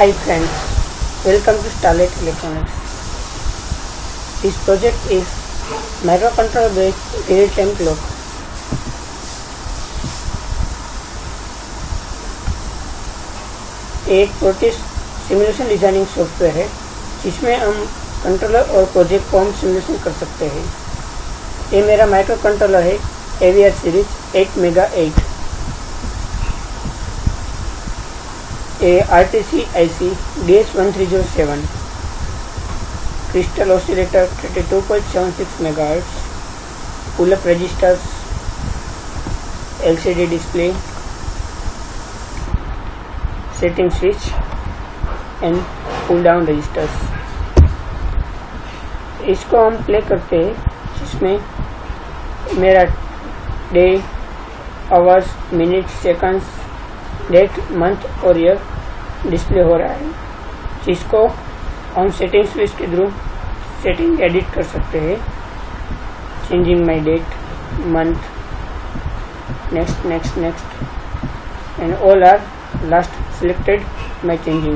Hi friends, welcome to Starlight Electronics. This project is microcontroller based real-time clock. एक प्रोटिस simulation designing software है जिसमें हम controller और project को हम सिमुलेशन कर सकते हैं। ये मेरा माइक्रो कंट्रोलर है AVR सीरीज 8MB8। ये RTC IC DS1307, crystal oscillator 32.76 MHz, pull up registers, LCD display, setting switch and pull down registers. इसको हम प्ले करते हैं जिसमें मेरा day, hours, minute, seconds, date, month और ईयर डिस्प्ले हो रहा है, जिसको हम सेटिंग स्विच के थ्रू सेटिंग एडिट कर सकते हैं। Changing my date, month, next next next and all are last selected my changing.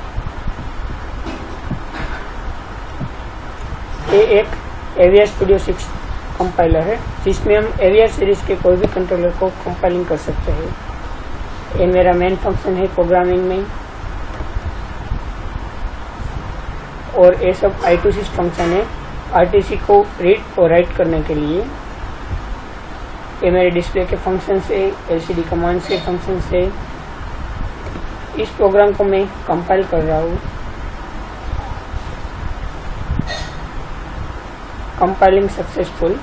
ये एक AVR स्टूडियो 6 कंपाइलर है जिसमें हम AVR सीरीज के कोई भी कंट्रोलर को कंपाइलिंग कर सकते हैं। ये मेरा मेन फंक्शन है प्रोग्रामिंग में, और ये सब I2C फंक्शन है RTC को रीड और राइट करने के लिए। ये मेरे डिस्प्ले के फंक्शन से, LCD कमांड से फंक्शन से। इस प्रोग्राम को मैं कंपाइल कर रहा हूँ। Compiling successful,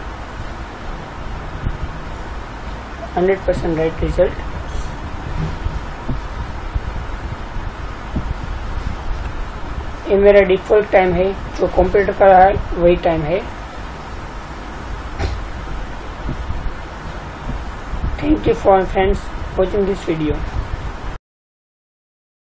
100% right result. ये मेरा डिफ़ॉल्ट टाइम है, जो कंप्यूटर का है वही टाइम है। Thank you for friends watching this video.